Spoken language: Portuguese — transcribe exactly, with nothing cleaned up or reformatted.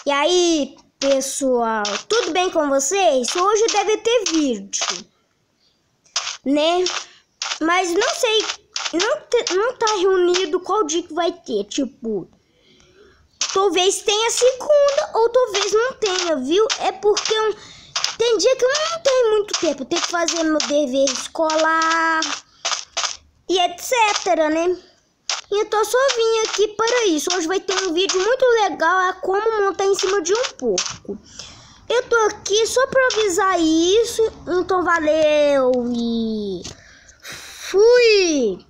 E aí, pessoal, tudo bem com vocês? Hoje deve ter vídeo, né? Mas não sei, não, te, não tá reunido qual dia que vai ter, tipo, talvez tenha segunda ou talvez não tenha, viu? É porque eu, tem dia que eu não tenho muito tempo, eu tenho que fazer meu dever escolar e etc, né? Então só vim aqui para isso. Hoje vai ter um vídeo muito legal, é como montar em cima de um porco. Eu tô aqui só para avisar isso. Então valeu e fui!